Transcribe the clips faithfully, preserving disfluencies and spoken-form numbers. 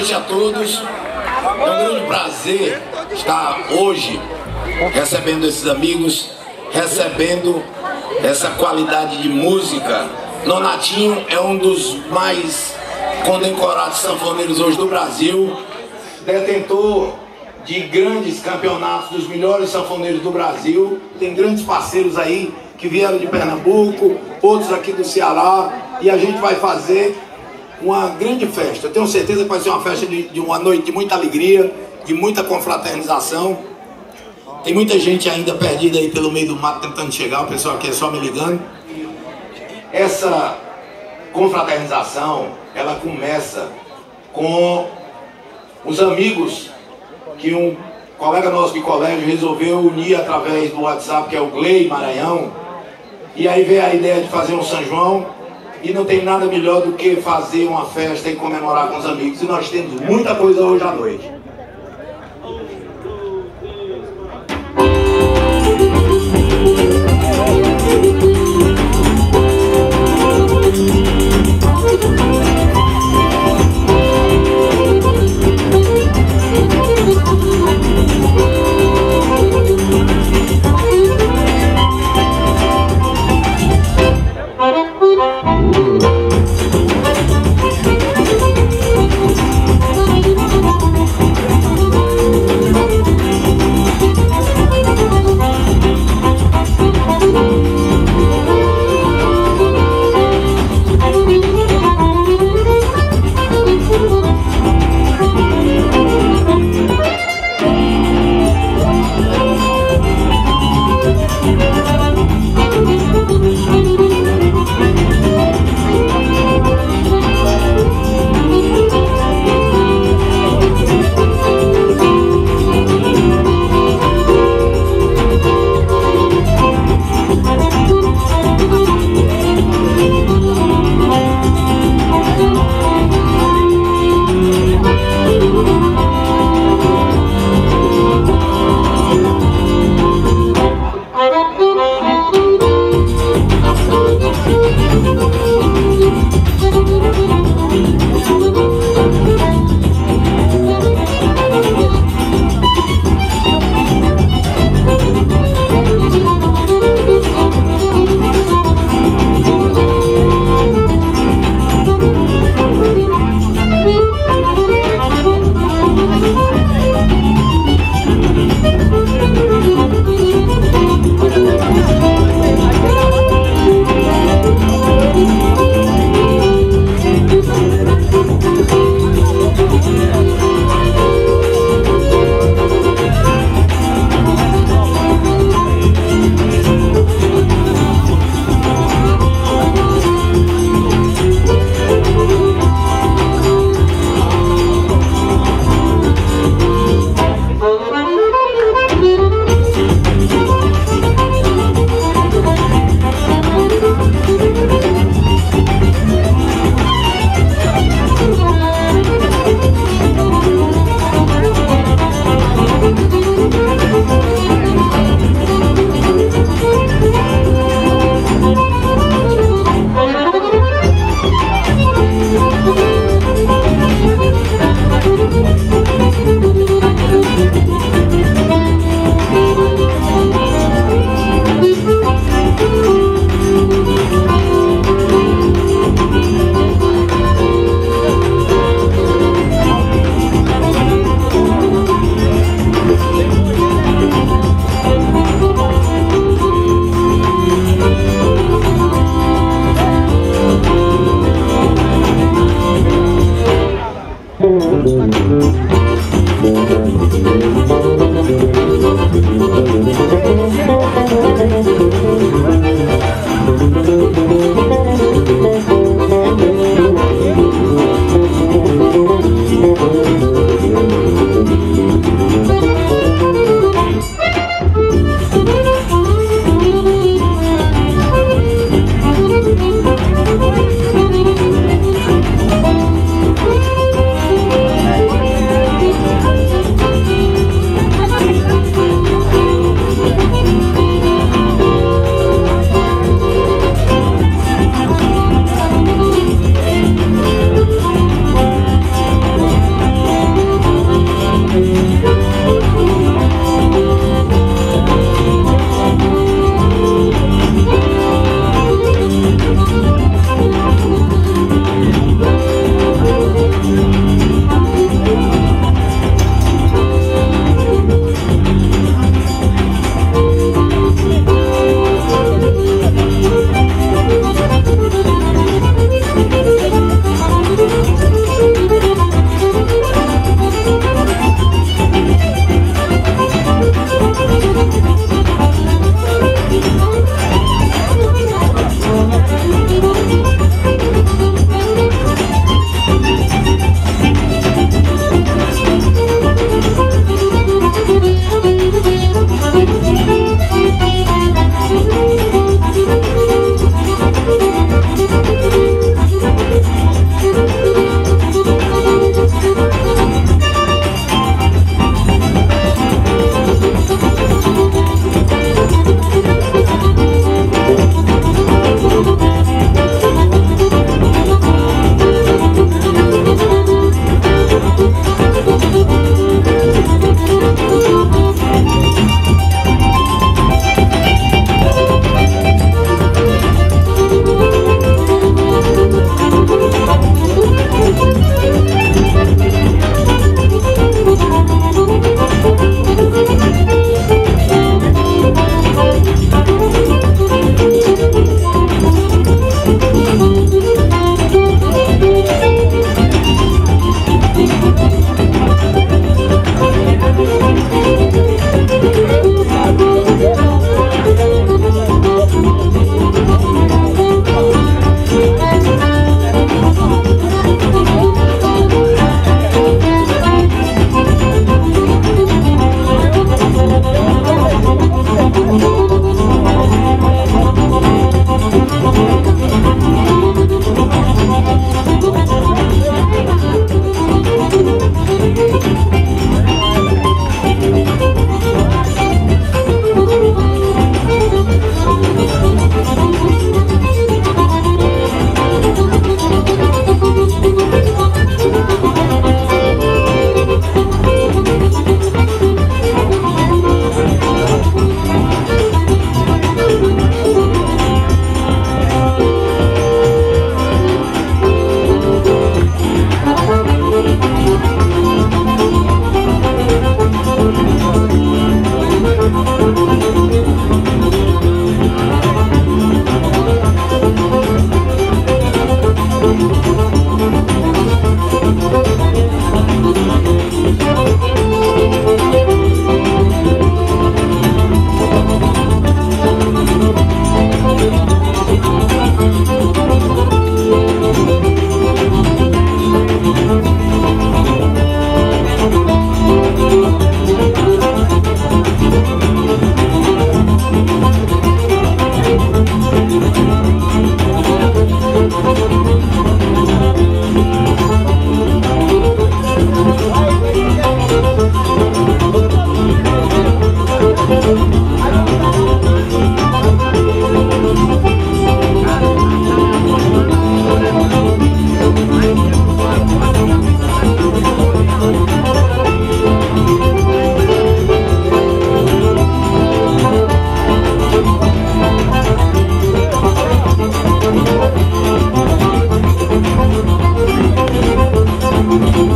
noite a todos. É um grande prazer estar hoje recebendo esses amigos, recebendo essa qualidade de música. Nonatinho é um dos mais condecorados sanfoneiros hoje do Brasil, detentor de grandes campeonatos dos melhores sanfoneiros do Brasil. Tem grandes parceiros aí que vieram de Pernambuco, outros aqui do Ceará, e a gente vai fazer uma grande festa. Eu tenho certeza que vai ser uma festa de, de uma noite de muita alegria, de muita confraternização. Tem muita gente ainda perdida aí pelo meio do mato tentando chegar, o pessoal aqui é só me ligando. Essa confraternização, ela começa com os amigos que um colega nosso de colégio resolveu unir através do WhatsApp, que é o Glei Maranhão. E aí veio a ideia de fazer um São João, e não tem nada melhor do que fazer uma festa e comemorar com os amigos. E nós temos muita coisa hoje à noite.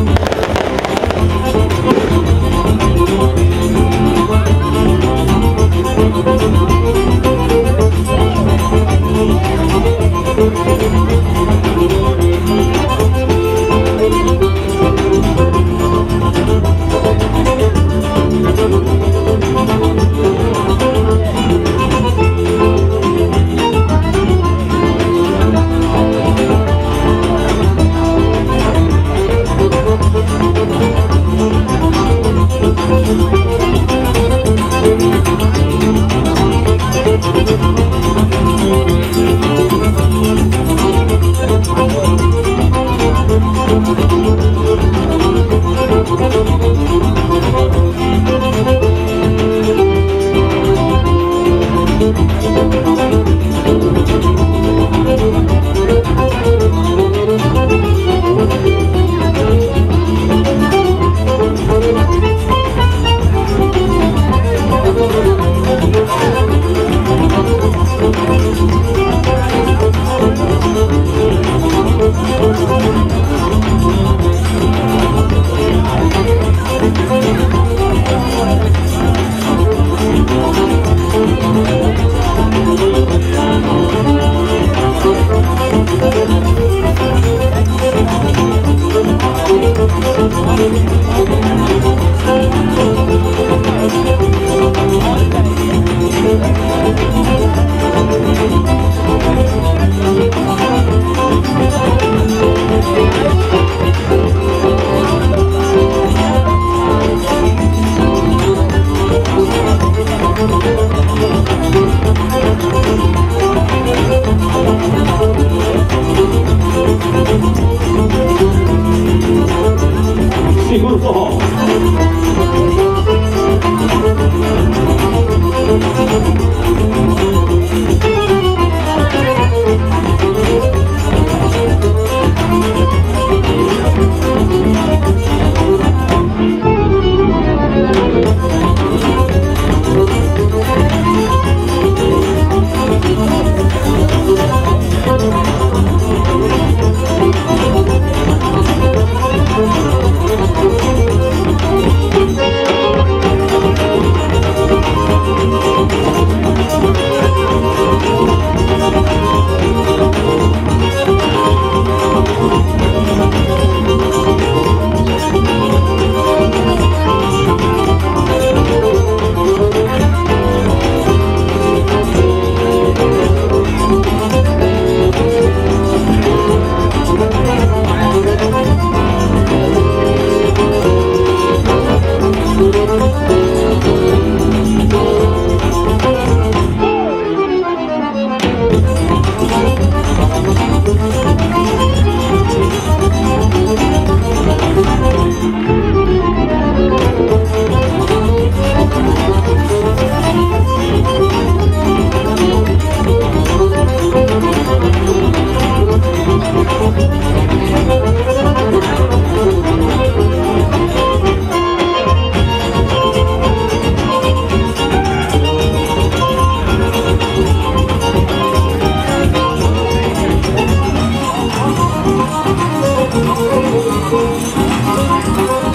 Segura o forró. Música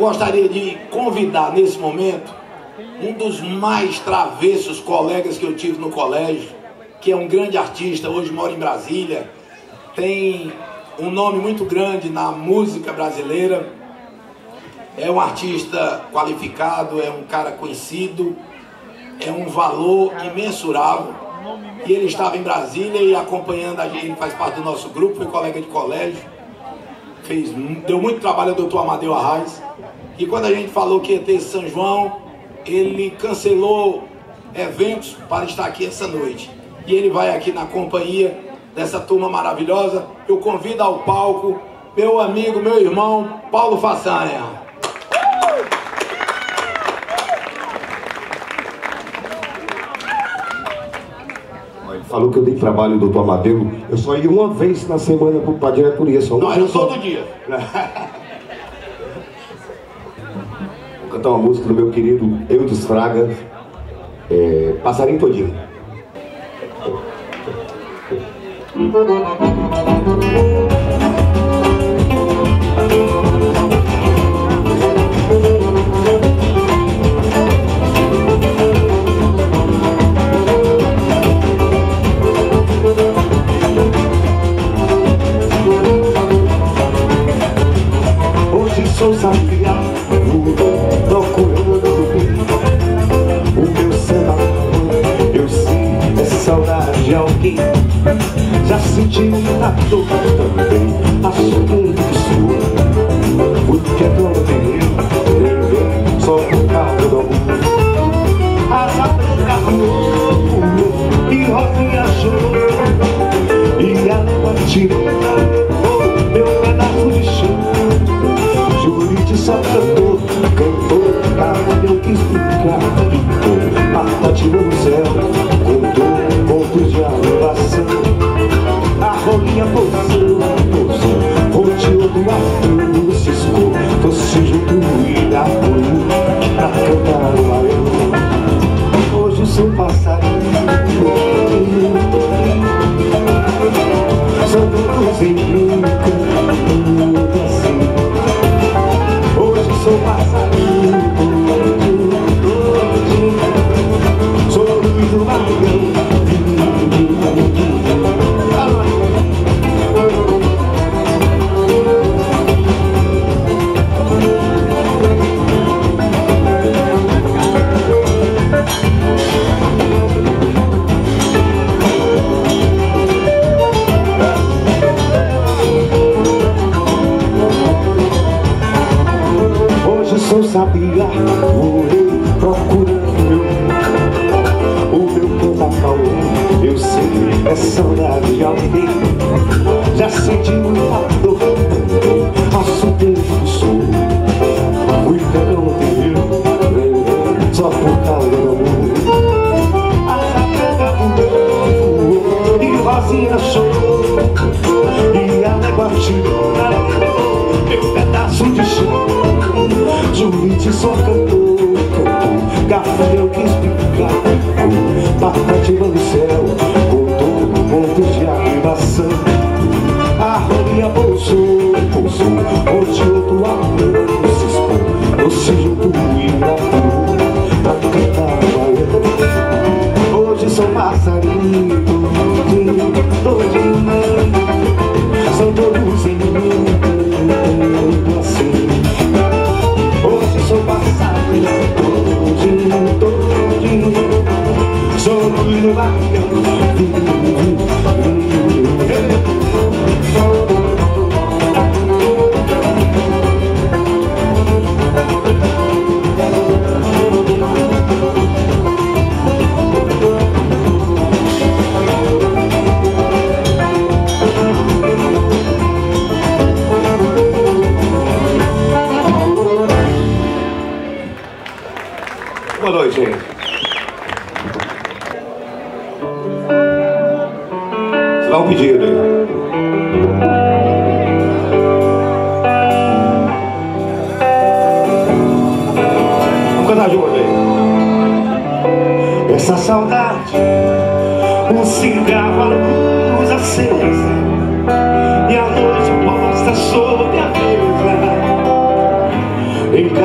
gostaria de convidar nesse momento um dos mais travessos colegas que eu tive no colégio, que é um grande artista, hoje mora em Brasília, tem um nome muito grande na música brasileira, é um artista qualificado, é um cara conhecido, é um valor imensurável. E ele estava em Brasília e acompanhando a gente, ele faz parte do nosso grupo, foi colega de colégio, fez, deu muito trabalho ao doutor Amadeu Arraes. E quando a gente falou que ia ter São João, ele cancelou eventos para estar aqui essa noite. E ele vai aqui na companhia dessa turma maravilhosa. Eu convido ao palco meu amigo, meu irmão, Paulo Façanha. Ele falou que eu dei trabalho ao doutor Amadeu. Eu só ia uma vez na semana para a diretoria. Só não, era todo dia. Vou cantar uma música do meu querido Eudes Fraga, é, Passarinho Todinho. Hoje sou sabiá, procurando o meu cenário. Eu sei, é saudade de alguém. Já senti muita dor também, assumo que sou o que é dono de eu, só por causa do amor. Asa branca voou e rosinha chorou, e a lua tirou meu pedaço de chão. Jurite só cantou, cantou, cara, eu quis ficar. Marta tirou no céu, contou contos de aluvação. A rolinha pousou, pousou, roteou do arco, ciscou, doce junto e apoiou pra cantar o aéreo. Hoje sou passarinho, sou luz em branca, assim. Hoje sou passarinho, sou luz do barrigão. Sou sabiá, voei procurando o meu canta-caô. Eu sei, é saudade de alguém. Já senti muita dor, faço tempo que sou fui pegando teu, só por causa do amor. A sagrada voou e rosinha chorou, e a légua tirou meu pedaço de chão. Jurite só cantou, cantou, Gabriel quis ficar. Patativa no céu, contou pontos de arribação. A rolinha pousou, pousou, rodeou do amor, se expôs, doce junto e gravou, pra cantar o baiano. Hoje sou passarinho, todinho, todinho, são todos em mim, assim. Hoje sou passarinho, todinho, todinho, sou luz no barrigão. Boa noite, gente. Dá um pedido aí. Vamos cantar junto aí. Essa saudade, um cigarro, a luz acesa, e a noite posta sobre a mesa. Em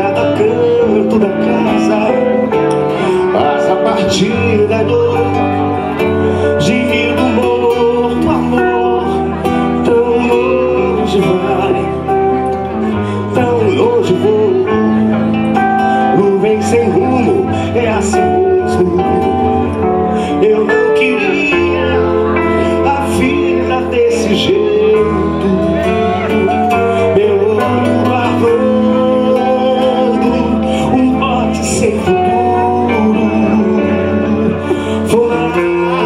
canto da casa, mas a partir da dor, gemido morto, amor, tão longe vai, tão longe vou. Nuvem sem rumo, é assim mesmo. Eu não queria a vida desse jeito. Meu olho guardando um bote sem futuro. Fumaça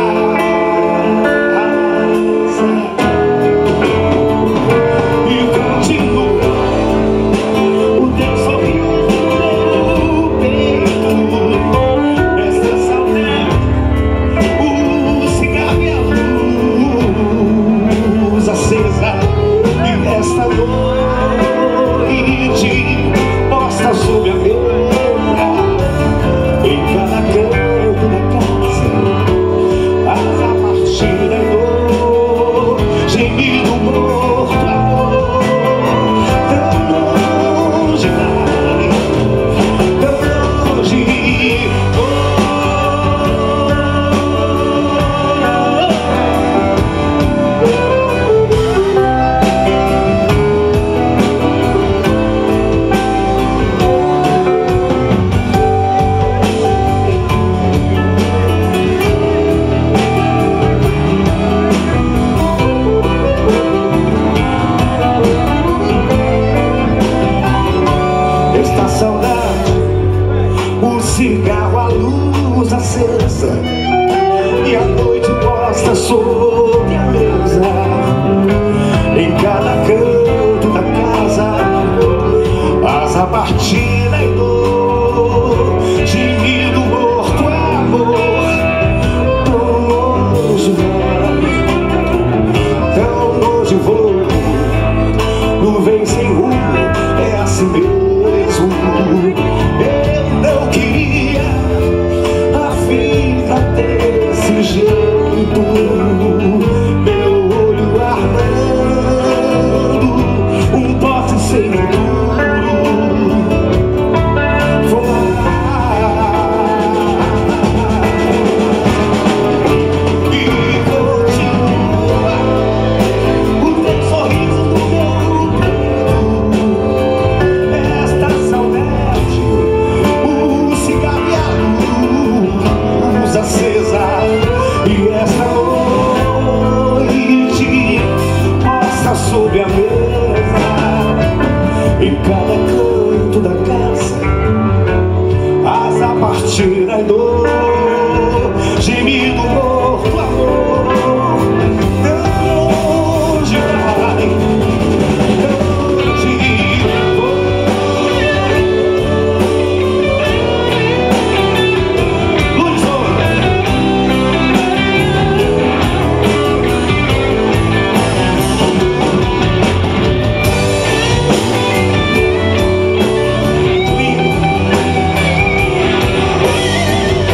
e continua o teu sorriso no meu peito. Esta saudade, o cigarro e a luz acesa. E esta noite posta sob a mesa, em cada canto da casa, mas a partir da dor, gemido morto, amor, tão longe vai, tão longe. Esta saudade, o cigarro, a luz acesa, e a noite posta sobre a mesa, em cada canto da casa, as a partida e dor, gemido morto, amor, tão longe vai, tão longe vou. Nuvem sem rumo, é assim mesmo. Eu não queria a vida desse jeito. Meu olho armando um pote sem futuro. E continua o teu sorriso no meu peito. Esta saudade, o cigarro e a luz acesa, e esta noite posta sob a mesa, em cada canto da casa, as a partir da dor, gemido morto, amor, tão longe vai, tão longe vou. Luiz Souza. Lindo.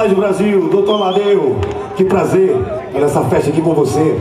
Rádio Brasil, doutor Amadeu, que prazer estar nessa festa aqui com você.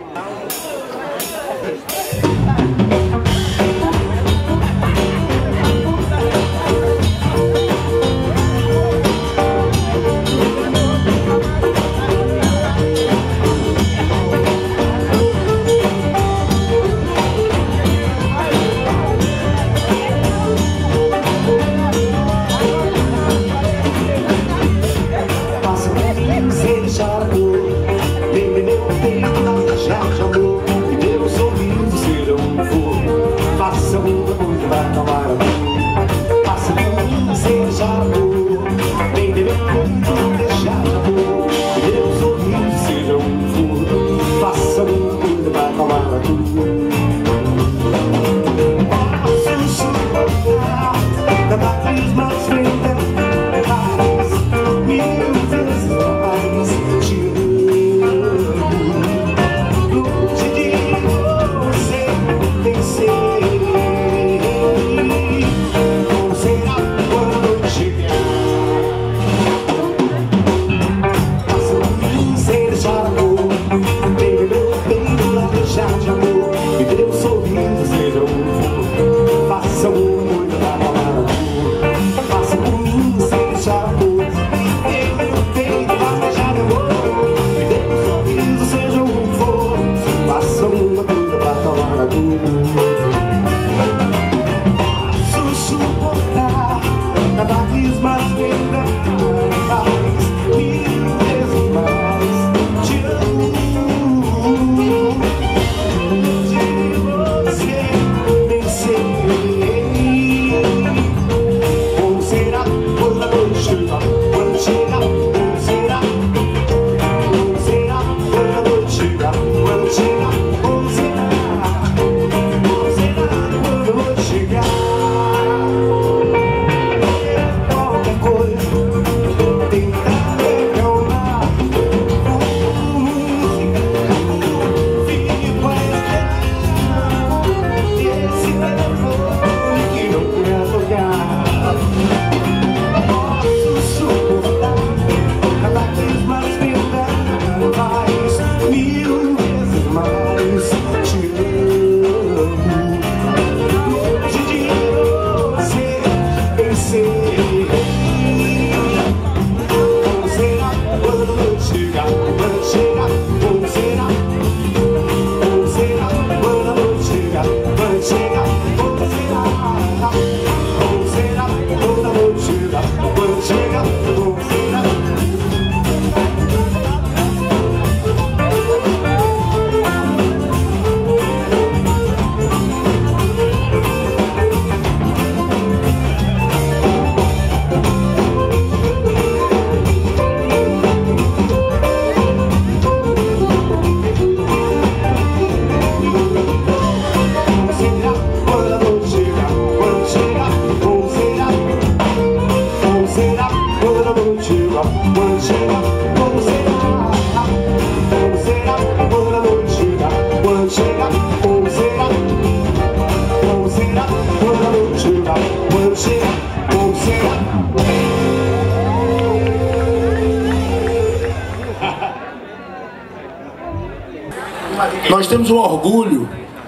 Nós temos o orgulho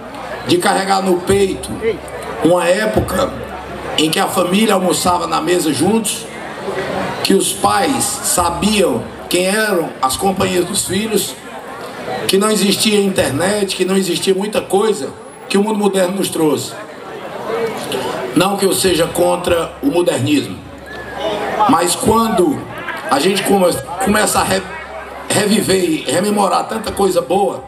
de carregar no peito uma época em que a família almoçava na mesa juntos, que os pais sabiam quem eram as companhias dos filhos, que não existia internet, que não existia muita coisa que o mundo moderno nos trouxe. Não que eu seja contra o modernismo, mas quando a gente come, começa a re, reviver e rememorar tanta coisa boa,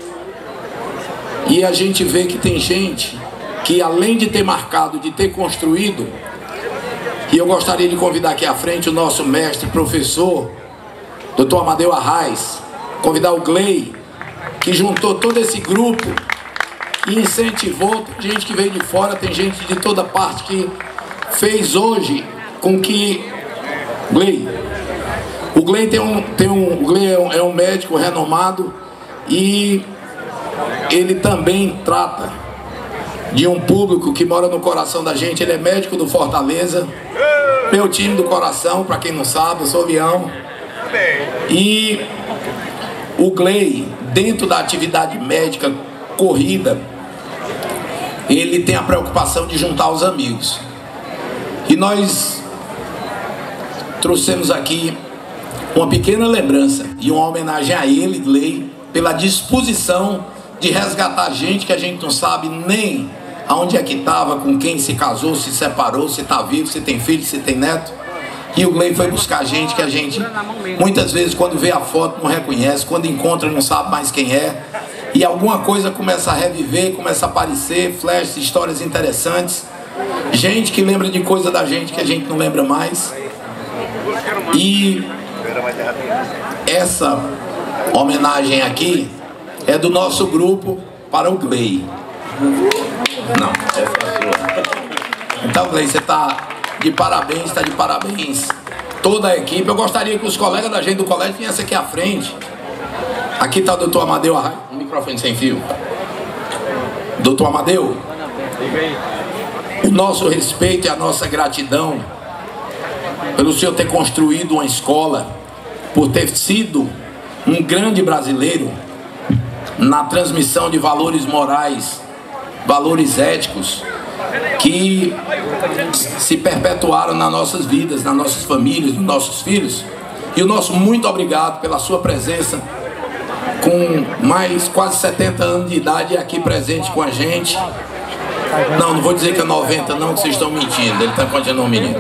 e a gente vê que tem gente que, além de ter marcado, de ter construído, e eu gostaria de convidar aqui à frente o nosso mestre, professor, doutor Amadeu Arraes, convidar o Gley, que juntou todo esse grupo e incentivou. Tem gente que veio de fora, tem gente de toda parte que fez hoje com que... Gley, o Gley tem um, tem um, o Gley é um, é um médico renomado e ele também trata de um público que mora no coração da gente. Ele é médico do Fortaleza, meu time do coração, para quem não sabe, eu sou Leão. E o Gley, dentro da atividade médica corrida, ele tem a preocupação de juntar os amigos. E nós trouxemos aqui uma pequena lembrança e uma homenagem a ele, Gley, pela disposição de resgatar gente que a gente não sabe nem aonde é que estava, com quem se casou, se separou, se está vivo, se tem filho, se tem neto. E o Gley foi buscar gente que a gente, muitas vezes, quando vê a foto, não reconhece, quando encontra, não sabe mais quem é. E alguma coisa começa a reviver, começa a aparecer, flashes, histórias interessantes. Gente que lembra de coisa da gente que a gente não lembra mais. E essa homenagem aqui é do nosso grupo para o Gley. Não, essa é sua. Então, Gley, você está de parabéns, está de parabéns toda a equipe. Eu gostaria que os colegas da gente do colégio viessem aqui à frente. Aqui está o doutor Amadeu Arraes, um microfone sem fio. doutor Amadeu, o nosso respeito e a nossa gratidão pelo senhor ter construído uma escola, por ter sido um grande brasileiro na transmissão de valores morais, valores éticos, que se perpetuaram nas nossas vidas, nas nossas famílias, nos nossos filhos. E o nosso muito obrigado pela sua presença, com mais quase setenta anos de idade, aqui presente com a gente. Não, não vou dizer que é noventa não, que vocês estão mentindo, ele está continuando um menino.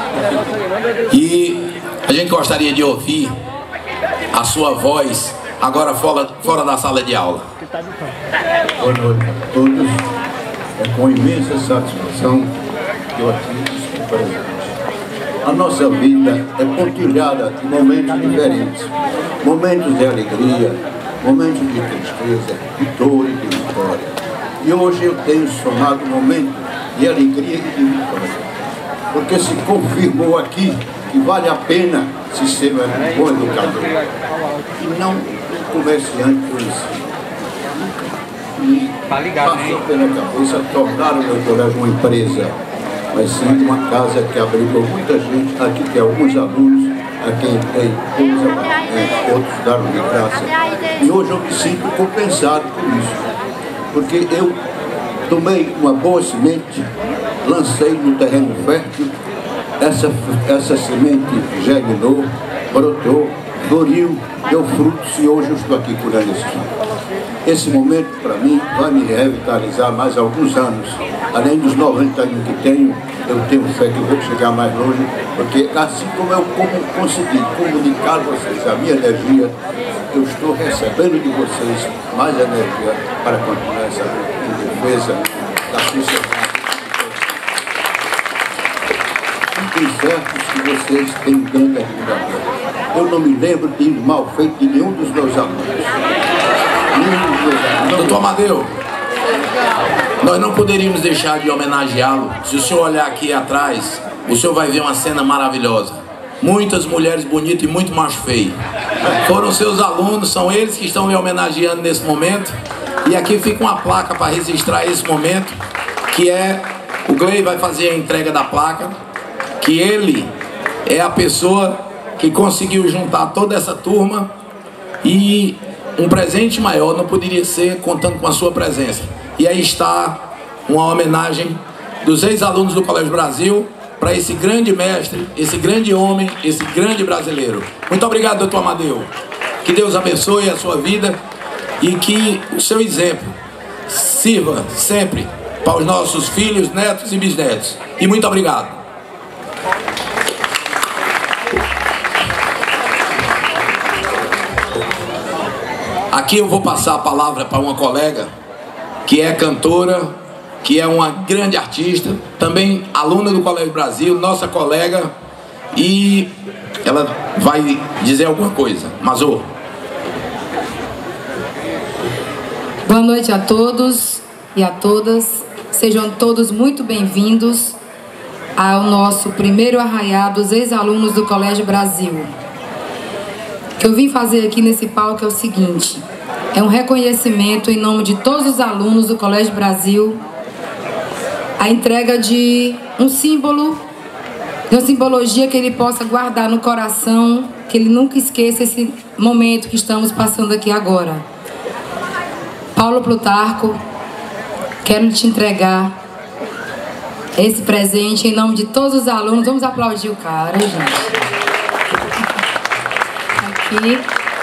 E a gente gostaria de ouvir a sua voz agora fora, fora da sala de aula. Boa noite a todos. É com imensa satisfação que eu aqui estou presente. A nossa vida é pontilhada de momentos diferentes. Momentos de alegria, momentos de tristeza, de dor e de vitória. E hoje eu tenho somado momentos de alegria e de vitória. Porque se confirmou aqui que vale a pena se ser um bom educador. E não um comerciante por isso. E passou pela cabeça tornar o meu colégio uma empresa, mas sim uma casa que abrigou muita gente. Aqui tem alguns alunos, a quem tem poucos apartamentos, outros deram de graça. E hoje eu me sinto compensado por isso, porque eu tomei uma boa semente, lancei no terreno fértil, essa, essa semente germinou, brotou, floriu, deu frutos e hoje eu estou aqui curando esse tipo. Esse momento, para mim, vai me revitalizar mais alguns anos. Além dos noventa anos que tenho, eu tenho fé que vou chegar mais longe, porque assim como eu como consegui comunicar a vocês a minha energia, eu estou recebendo de vocês mais energia para continuar essa em defesa da sociedade. Fiquem certos que vocês têm tanta vida. Eu não me lembro de mal feito de nenhum dos meus alunos. Doutor Amadeu, nós não poderíamos deixar de homenageá-lo. Se o senhor olhar aqui atrás, o senhor vai ver uma cena maravilhosa. Muitas mulheres bonitas e muito macho feio. Foram seus alunos, são eles que estão lhe homenageando nesse momento. E aqui fica uma placa para registrar esse momento, que é, o Gley vai fazer a entrega da placa, que ele é a pessoa que conseguiu juntar toda essa turma, e um presente maior não poderia ser contando com a sua presença. E aí está uma homenagem dos ex-alunos do Colégio Brasil para esse grande mestre, esse grande homem, esse grande brasileiro. Muito obrigado, doutor Amadeu. Que Deus abençoe a sua vida e que o seu exemplo sirva sempre para os nossos filhos, netos e bisnetos. E muito obrigado. Aqui eu vou passar a palavra para uma colega que é cantora, que é uma grande artista, também aluna do Colégio Brasil, nossa colega, e ela vai dizer alguma coisa. Mazô. Boa noite a todos e a todas. Sejam todos muito bem-vindos ao nosso primeiro arraiado dos ex-alunos do Colégio Brasil. O que eu vim fazer aqui nesse palco é o seguinte: é um reconhecimento em nome de todos os alunos do Colégio Brasil a entrega de um símbolo, de uma simbologia que ele possa guardar no coração, que ele nunca esqueça esse momento que estamos passando aqui agora. Paulo Plutarco, quero te entregar esse presente em nome de todos os alunos. Vamos aplaudir o cara, gente. Aqui.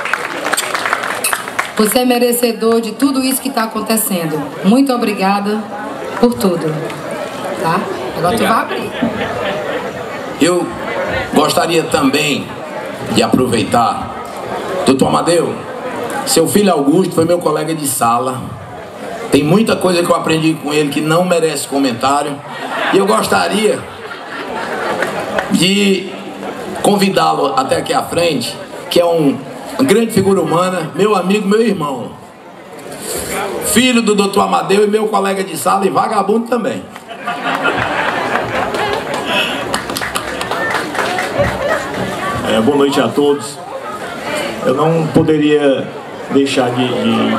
Você é merecedor de tudo isso que está acontecendo. Muito obrigada por tudo. Tá? Agora tu vai abrir. Eu gostaria também de aproveitar, doutor Amadeu, seu filho Augusto foi meu colega de sala. Tem muita coisa que eu aprendi com ele que não merece comentário. E eu gostaria de convidá-lo até aqui à frente, que é um, uma grande figura humana, meu amigo, meu irmão. Filho do doutor Amadeu e meu colega de sala e vagabundo também. É, boa noite a todos. Eu não poderia deixar de... de...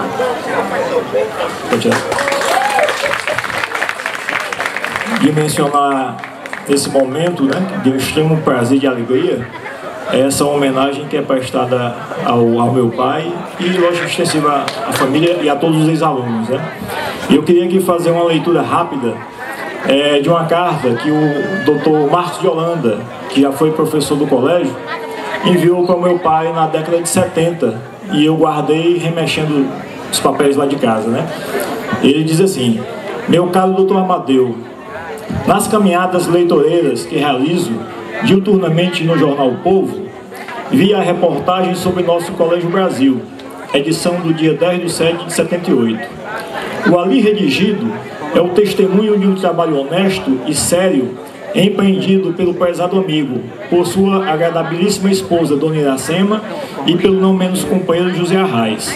de mencionar esse momento, né, de extremo prazer e de alegria, essa homenagem que é prestada ao, ao meu pai e, lógico, extensiva à família e a todos os ex-alunos, né? Eu queria aqui fazer uma leitura rápida é, de uma carta que o doutor Marcos de Holanda, que já foi professor do colégio, enviou para o meu pai na década de setenta, e eu guardei remexendo os papéis lá de casa, né? Ele diz assim: meu caro doutor Amadeu, nas caminhadas leitoreiras que realizo diuturnamente no jornal O Povo, vi a reportagem sobre nosso Colégio Brasil, edição do dia dez de setembro de setenta e oito. O ali redigido é o testemunho de um trabalho honesto e sério empreendido pelo prezado amigo, por sua agradabilíssima esposa, Dona Iracema, e pelo não menos companheiro José Arraes.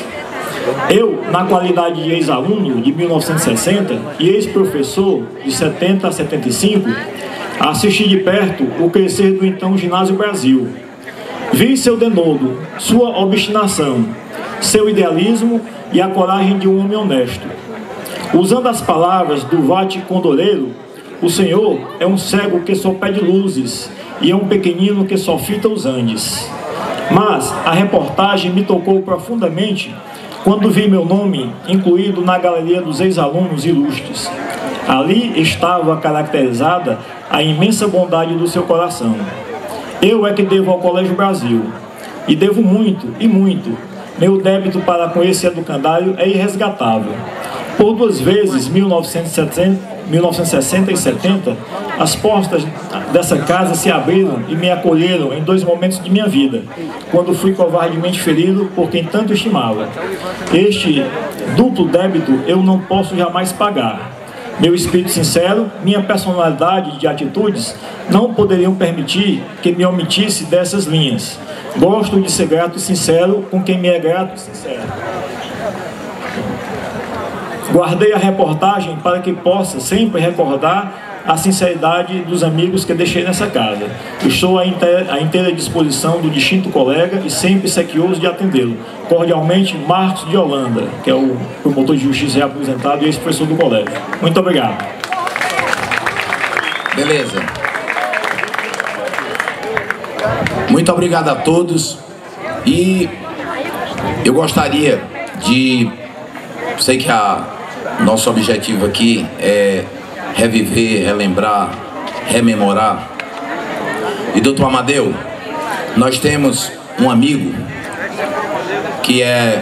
Eu, na qualidade de ex-aluno de mil novecentos e sessenta e ex-professor de setenta a setenta e cinco, assisti de perto o crescer do então Ginásio Brasil. Vi seu denodo, sua obstinação, seu idealismo e a coragem de um homem honesto. Usando as palavras do Vate Condoreiro, o senhor é um cego que só pede luzes e é um pequenino que só fita os Andes. Mas a reportagem me tocou profundamente quando vi meu nome incluído na galeria dos ex-alunos ilustres. Ali estava caracterizada a imensa bondade do seu coração. Eu é que devo ao Colégio Brasil, e devo muito, e muito. Meu débito para com esse educandário é irresgatável. Por duas vezes, mil novecentos e sessenta e setenta, as portas dessa casa se abriram e me acolheram em dois momentos de minha vida, quando fui covardemente ferido por quem tanto estimava. Este duplo débito eu não posso jamais pagar. Meu espírito sincero, minha personalidade de atitudes não poderiam permitir que me omitisse dessas linhas. Gosto de ser grato e sincero com quem me é grato e sincero. Guardei a reportagem para que possa sempre recordar a sinceridade dos amigos que deixei nessa casa. Estou à inteira, à inteira disposição do distinto colega e sempre sequioso de atendê-lo. Cordialmente, Marcos de Holanda, que é o promotor de justiça reaposentado e ex-professor do colégio. Muito obrigado. Beleza. Muito obrigado a todos. E eu gostaria de... Sei que a nosso objetivo aqui é reviver, relembrar, rememorar. E doutor Amadeu, nós temos um amigo que é...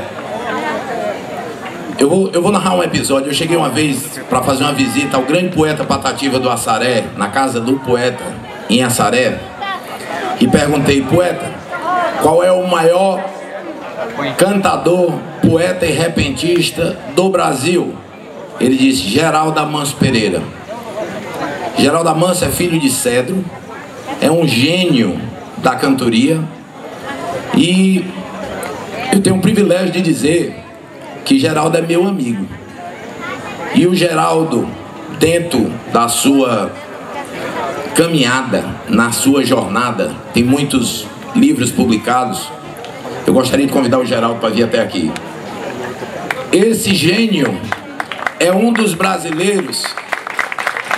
Eu vou, eu vou narrar um episódio. Eu cheguei uma vez para fazer uma visita ao grande poeta Patativa do Assaré, na casa do poeta em Assaré, e perguntei: poeta, qual é o maior cantador, poeta e repentista do Brasil? Ele disse: Geraldo Amanso Pereira. Geraldo Amanso é filho de Cedro, é um gênio da cantoria, e eu tenho o privilégio de dizer que Geraldo é meu amigo. E o Geraldo, dentro da sua caminhada, na sua jornada, tem muitos livros publicados. Eu gostaria de convidar o Geraldo para vir até aqui. Esse gênio é um dos brasileiros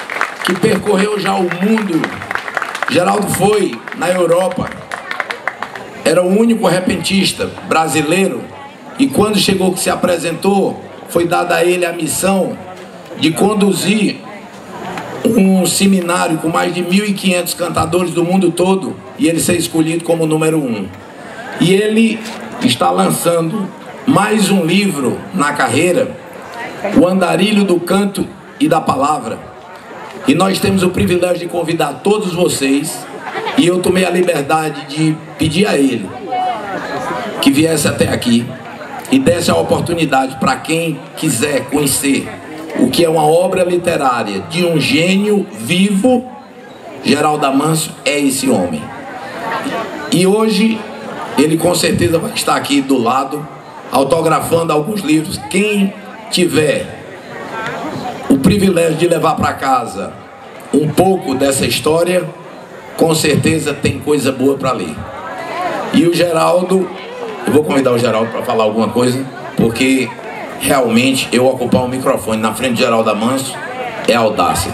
que percorreu já o mundo. Geraldo foi na Europa, era o único repentista brasileiro, e quando chegou, que se apresentou, foi dada a ele a missão de conduzir um seminário com mais de mil e quinhentos cantadores do mundo todo, e ele ser escolhido como número um. E ele está lançando mais um livro na carreira, O Andarilho do Canto e da Palavra. E nós temos o privilégio de convidar todos vocês, e eu tomei a liberdade de pedir a ele que viesse até aqui e desse a oportunidade para quem quiser conhecer o que é uma obra literária de um gênio vivo. Geraldo Amâncio é esse homem. E hoje ele com certeza vai estar aqui do lado, autografando alguns livros. Quem tiver o privilégio de levar para casa um pouco dessa história, com certeza tem coisa boa para ler. E o Geraldo, eu vou convidar o Geraldo para falar alguma coisa, porque realmente eu ocupar um microfone na frente de Geraldo Amâncio é audácia.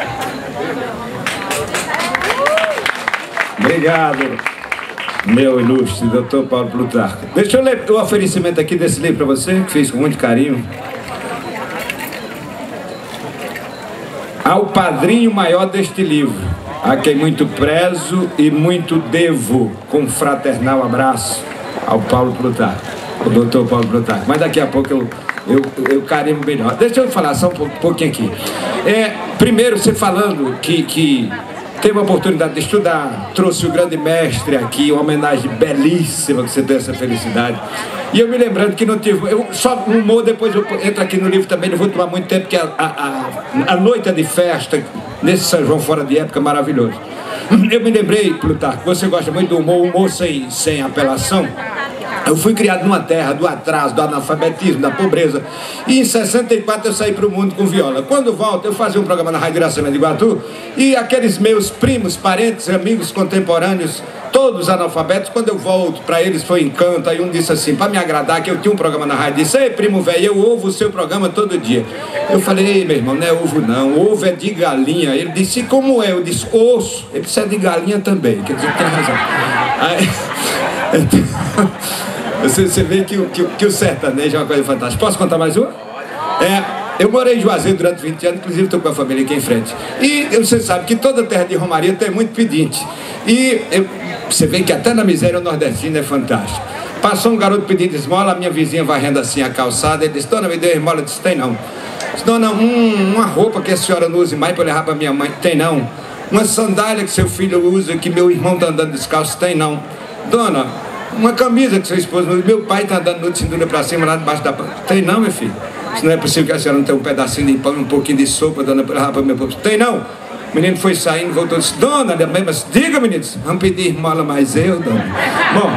Obrigado, meu ilustre doutor Paulo Plutarco. Deixa eu ler o oferecimento aqui desse livro para você, que fiz com muito carinho. Ao padrinho maior deste livro, a quem muito prezo e muito devo, com fraternal abraço, ao Paulo Plutarco, o doutor Paulo Plutarco. Mas daqui a pouco eu, eu, eu carimbo melhor. Deixa eu falar só um pouquinho aqui. É, primeiro, você falando que, que teve a oportunidade de estudar, trouxe o grande mestre aqui, uma homenagem belíssima, que você tem essa felicidade. E eu me lembrando que não tive, eu só um humor, depois eu entro aqui no livro também, não vou tomar muito tempo, porque a, a, a, a noite é de festa, nesse São João fora de época, maravilhoso. Eu me lembrei, Plutarco, você gosta muito do humor, humor sem, sem apelação. Eu fui criado numa terra do atraso, do analfabetismo, da pobreza. E em sessenta e quatro eu saí para o mundo com viola. Quando volto, eu fazia um programa na Rádio Iracema de Iguatu, e aqueles meus primos, parentes, amigos contemporâneus, todos analfabetos, quando eu volto para eles foi encanto. Aí um disse assim, para me agradar, que eu tinha um programa na rádio, disse: ei, primo velho, eu ouvo o seu programa todo dia. Eu falei: ei, meu irmão, não é ovo não, ovo é de galinha. Ele disse: como é? Eu disse: osso. Ele disse: é de galinha também. Quer dizer, tem razão. Aí, você, você vê que, que, que o sertanejo é uma coisa fantástica. Posso contar mais uma? É, eu morei em Juazeiro durante vinte anos, inclusive estou com a família aqui em frente. E você sabe que toda terra de romaria tem muito pedinte. E eu, você vê que até na miséria o nordestino é fantástico. Passou um garoto pedindo esmola, a minha vizinha varrendo assim a calçada, ele disse: dona, me deu esmola. Eu disse: tem não. Disse: dona, hum, uma roupa que a senhora não use mais para levar para minha mãe. Tem não. Uma sandália que seu filho usa, que meu irmão está andando descalço. Tem não. Dona, uma camisa que seu esposo usa, meu pai está andando de cintura para cima lá debaixo da pança. Tem não, meu filho. Se não é possível que a senhora não tenha um pedacinho de pão, um pouquinho de sopa, dona, para levar para meu povo. Tem não. O menino foi saindo, voltou e disse: dona, mas diga, menino, vamos pedir esmola mais eu, dona. Bom,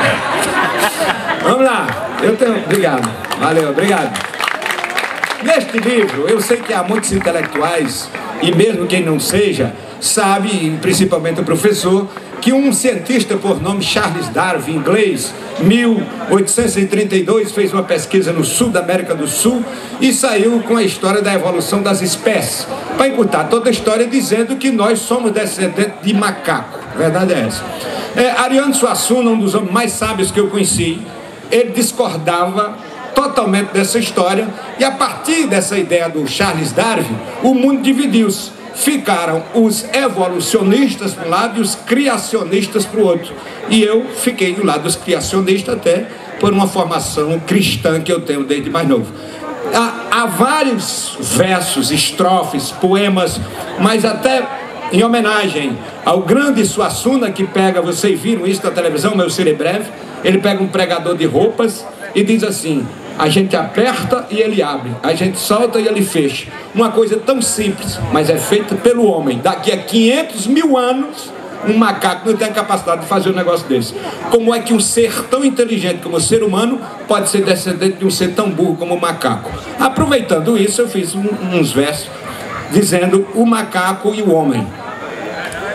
vamos lá. Eu tenho... Obrigado. Valeu, obrigado. Neste livro, eu sei que há muitos intelectuais, e mesmo quem não seja, sabe, principalmente o professor, que um cientista por nome Charles Darwin, inglês, mil oitocentos e trinta e dois, fez uma pesquisa no sul da América do Sul e saiu com a história da evolução das espécies, para encurtar toda a história, dizendo que nós somos descendentes de macaco. A verdade é essa. É, Ariano Suassuna, um dos homens mais sábios que eu conheci, ele discordava totalmente dessa história, e a partir dessa ideia do Charles Darwin, o mundo dividiu-se. Ficaram os evolucionistas para um lado e os criacionistas para o outro. E eu fiquei do lado dos criacionistas, até por uma formação cristã que eu tenho desde mais novo. Há, há vários versos, estrofes, poemas, mas até em homenagem ao grande Suassuna, que pega, vocês viram isso na televisão, meu ser é breve, ele pega um pregador de roupas e diz assim: a gente aperta e ele abre, a gente solta e ele fecha. Uma coisa tão simples, mas é feita pelo homem. Daqui a quinhentos mil anos, um macaco não tem a capacidade de fazer um negócio desse. Como é que um ser tão inteligente como o ser humano pode ser descendente de um ser tão burro como o macaco? Aproveitando isso, eu fiz um, uns versos dizendo o macaco e o homem.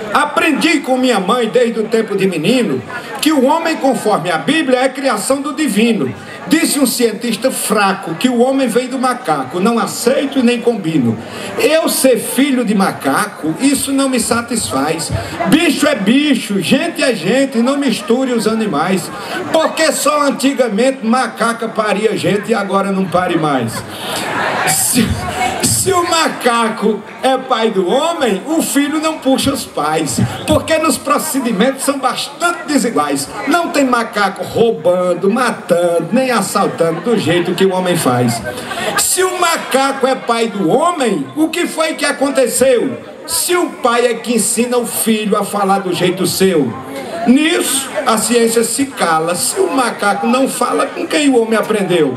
Aprendi com minha mãe desde o tempo de menino que o homem, conforme a Bíblia, é criação do divino. Disse um cientista fraco que o homem veio do macaco. Não aceito e nem combino. Eu ser filho de macaco, isso não me satisfaz. Bicho é bicho, gente é gente, não misture os animais. Porque só antigamente macaca paria gente e agora não pare mais. Se, se o macaco é pai do homem, o filho não puxa os pais. Porque nos procedimentos são bastante desiguais. Não tem macaco roubando, matando, nem assaltando do jeito que o homem faz. Se o macaco é pai do homem, o que foi que aconteceu? Se o pai é que ensina o filho a falar do jeito seu, nisso a ciência se cala. Se o macaco não fala, com quem o homem aprendeu?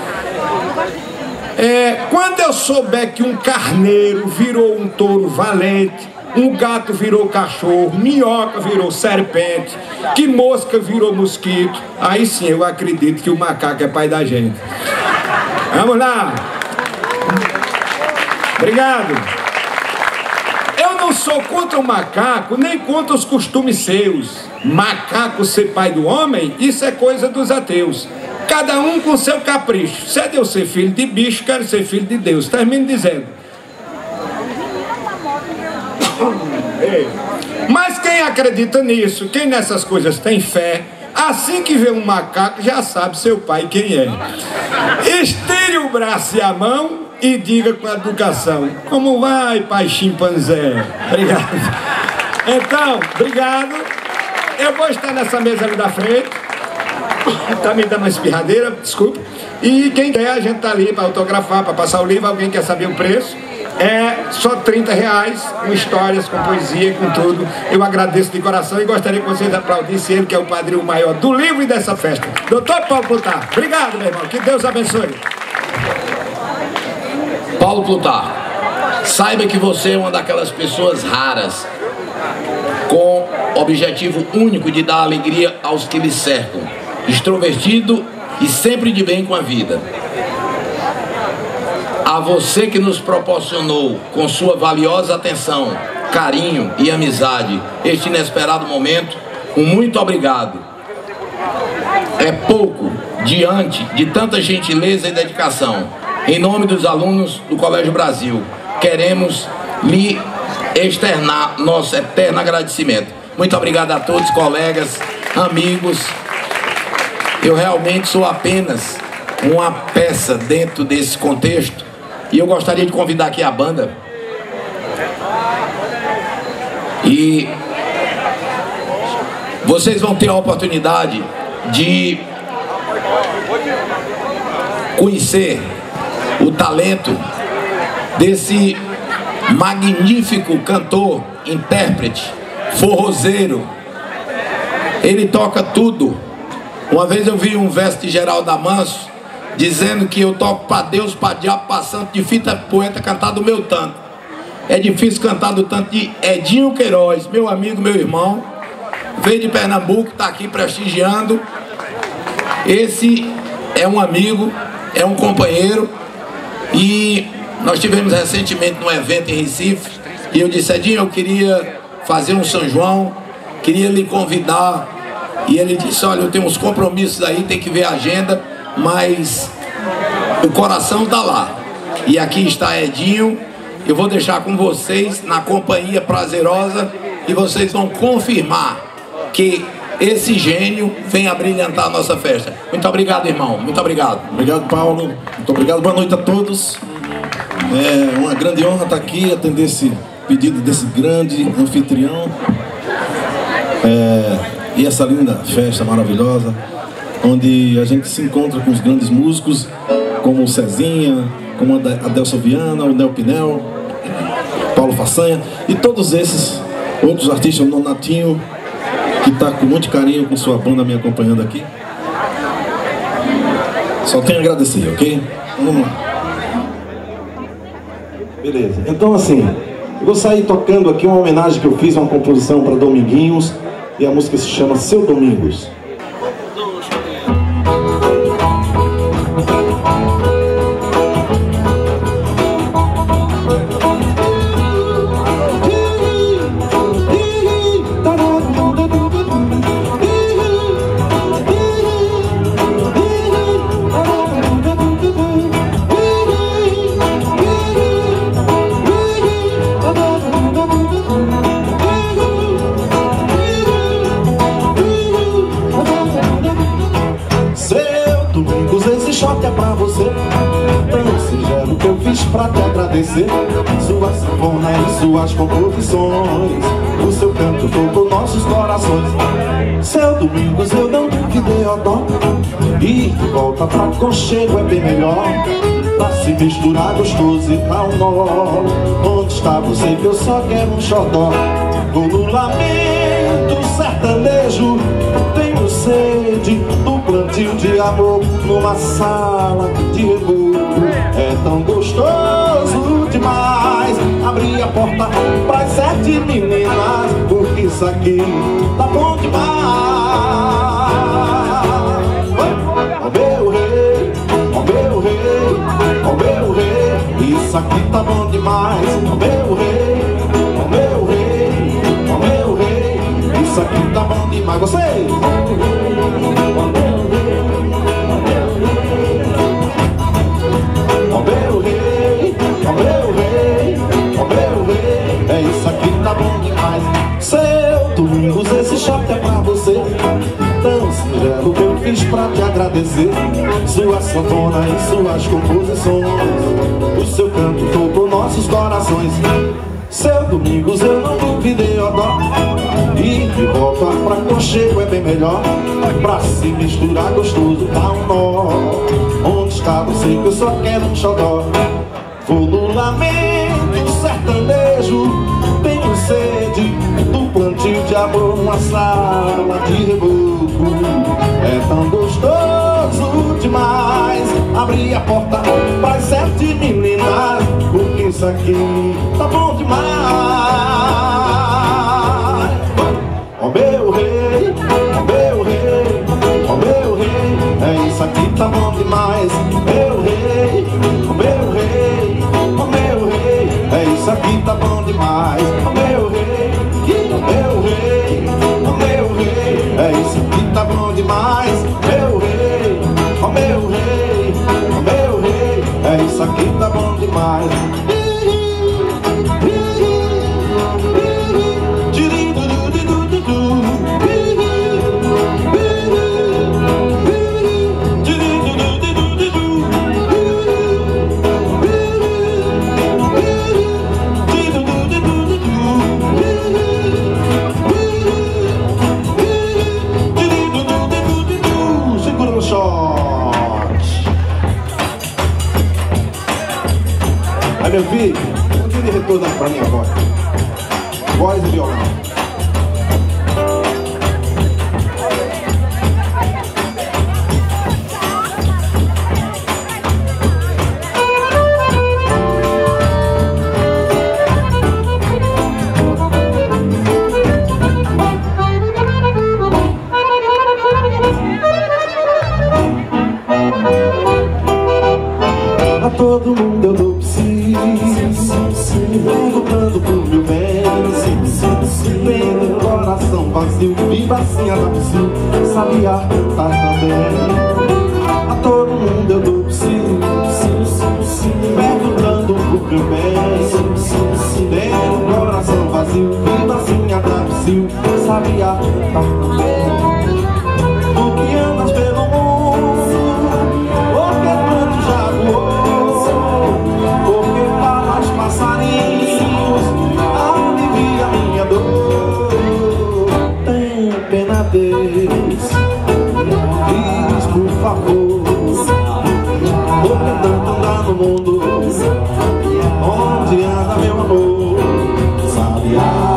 É, quando eu souber que um carneiro virou um touro valente, um gato virou cachorro, minhoca virou serpente, que mosca virou mosquito, aí sim eu acredito que o macaco é pai da gente. Vamos lá. Obrigado. Eu não sou contra o macaco, nem contra os costumes seus. Macaco ser pai do homem, isso é coisa dos ateus. Cada um com seu capricho. Se é de eu ser filho de bicho, quero ser filho de Deus. Termino dizendo. Mas quem acredita nisso, quem nessas coisas tem fé, assim que vê um macaco já sabe seu pai quem é. Estire o braço e a mão e diga com educação: como vai, pai chimpanzé? Obrigado. Então, obrigado. Eu vou estar nessa mesa ali da frente. Tá me dando uma espirradeira, desculpa. E quem quer, a gente tá ali para autografar, para passar o livro. Alguém quer saber o preço? É só trinta reais, com histórias, com poesia, com tudo. Eu agradeço de coração e gostaria que vocês aplaudissem ele, que é o padrinho maior do livro e dessa festa, doutor Paulo Plutar. Obrigado, meu irmão, que Deus abençoe. Paulo Plutar, saiba que você é uma daquelas pessoas raras, com objetivo único de dar alegria aos que lhe cercam, extrovertido e sempre de bem com a vida. A você que nos proporcionou com sua valiosa atenção, carinho e amizade este inesperado momento, um muito obrigado. É pouco diante de tanta gentileza e dedicação. Em nome dos alunos do Colégio Brasil, queremos lhe externar nosso eterno agradecimento. Muito obrigado a todos, colegas, amigos. Eu realmente sou apenas uma peça dentro desse contexto. E eu gostaria de convidar aqui a banda. E vocês vão ter a oportunidade de conhecer o talento desse magnífico cantor, intérprete, forrozeiro. Ele toca tudo. Uma vez eu vi um verso de Geraldo Amanso dizendo que eu toco para Deus, para diabo, para santo, de fita poeta cantar do meu tanto. É difícil cantar do tanto de Edinho Queiroz, meu amigo, meu irmão, veio de Pernambuco, está aqui prestigiando. Esse é um amigo, é um companheiro. E nós tivemos recentemente num evento em Recife, e eu disse: Edinho, eu queria fazer um São João, queria lhe convidar. E ele disse: olha, eu tenho uns compromissos aí, tem que ver a agenda, mas o coração está lá. E aqui está Edinho. Eu vou deixar com vocês na companhia prazerosa e vocês vão confirmar que esse gênio vem a brilhantar a nossa festa. Muito obrigado, irmão. Muito obrigado. Obrigado, Paulo. Muito obrigado. Boa noite a todos. É uma grande honra estar aqui, atender esse pedido desse grande anfitrião. É, e essa linda festa maravilhosa, onde a gente se encontra com os grandes músicos, como o Cezinha, como a Adelson Viana, o Nel Pinel, Paulo Façanha e todos esses outros artistas, o Nonatinho, que está com muito carinho com sua banda me acompanhando aqui. Só tenho a agradecer, ok? Então, vamos lá. Beleza, então assim, eu vou sair tocando aqui uma homenagem que eu fiz a uma composição para Dominguinhos, e a música se chama Seu Domingos. pra te agradecer sua sanfona e suas composições. O seu canto tocou nossos corações. Seu Domingos eu não duvidei, ó dó. E de volta pra Conchego é bem melhor. Pra se misturar gostoso e dar um nó. Onde está você que eu só quero um xodó? Vou no lamento sertanejo, tenho sede do plantio de amor numa sala de reboco. É tão gostoso demais abrir a porta pras sete meninas, porque isso aqui tá bom demais. Ó meu rei, ó meu rei, ó meu rei, isso aqui tá bom demais. Ó meu rei, ó meu rei, ó meu rei, isso aqui tá bom demais. Vocês! Ó meu rei, ó meu rei, ó meu rei, é isso aqui tá bom demais. Seu Domingos, esse shot é pra você. Tão singelo que eu fiz pra te agradecer sua sanfona e suas composições. O seu canto tocou nossos corações. Seu Domingos eu não duvidei, ó dó. E de volta pra Conchego é bem melhor. Pra se misturar gostoso dá um nó. Onde está você que eu só quero um xodó? Vou no lamento sertanejo, tenho sede do plantio de amor numa sala de reboco. É tão gostoso demais abrir a porta pras sete meninas, porque isso aqui tá bom demais. Ó meu rei, ó meu rei, ó meu rei, é isso aqui tá bom demais. Meu rei, ó meu rei, ó meu rei, é isso aqui tá bom demais. Ó meu rei, ó meu rei, ó meu rei, é isso aqui tá bom demais. Meu rei, ó meu rei, ó meu rei, é isso aqui tá bom demais. Aí meu filho, um dia de retorno pra mim agora. Voz e violão. A todo mundo eu dou psi, perguntando pro meu bem, tendo o coração vazio, viva assim a psi, sabia cantar também. A todo mundo eu dou psi, perguntando pro meu bem, tendo o coração vazio, viva assim a psi, sabia cantar também. O que andas pelo mundo, o que tanto já voou, porque falas passarinhos, alivia minha dor. Tem pena deles, diz por favor, porque tanto andar no mundo, onde anda meu amor, sabiá.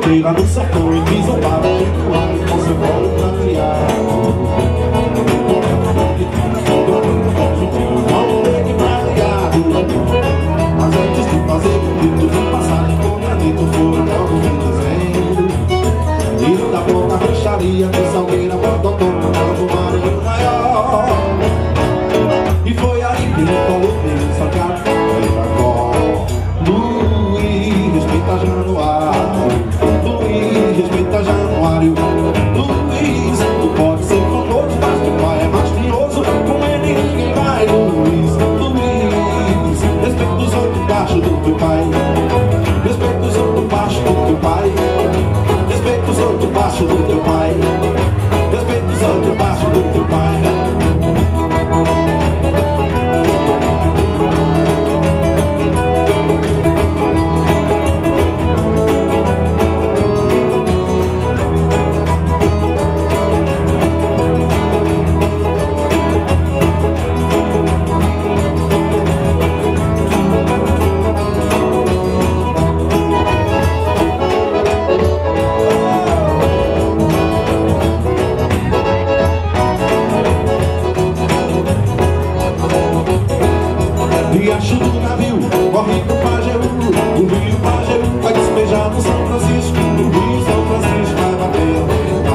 Deixei lá no sertão e fiz um bar com seu colo prateado. Mas antes de fazer bonito, de passagem com granito, foi logo em dezembro. E da boca fecharia de Salgueira, Bototó, no Maranhão maior. E foi aí que eu coloquei o salgado pra Luiz, respeita Januário. Luiz, respeita Januário. Luiz, tu pode ser famoso, mas teu pai é mastinhoso. Com ele ninguém vai, Luiz. Luiz, respeita os outros baixos do teu pai. Respeita os outros baixos do teu pai. Respeita os outros baixos do teu pai. Respeita os outros baixos do teu pai. Riacho do navio, corre pro Pajeú. O rio Pajeú vai despejar no São Francisco. O rio São Francisco vai bater no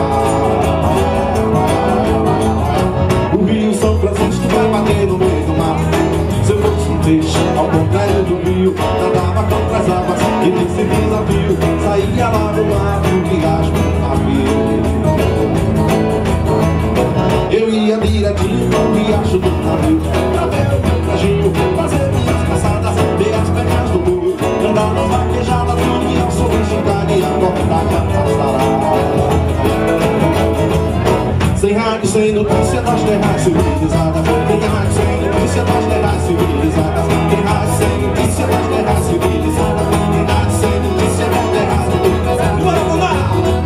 mar. O rio São Francisco vai bater no meio do mar. Se eu fosse um peixe, ao contrário do rio, nadava contra as águas e nesse desafio saía lá no mar do riacho do navio. Eu ia direitinho no riacho do navio pra ver o trajinho, fazer umas caçadas, ver as pernas do boi, andar nas vaquejadas, dormir ao som de xingar e acordar cantar. Sem rádio, sem notícia das terras civilizadas. Tem rádio sem notícia das terras civilizadas. Tem rádio sem notícia das terras civilizadas. Tem rádio sem notícia das terras civilizadas. Vamos lá!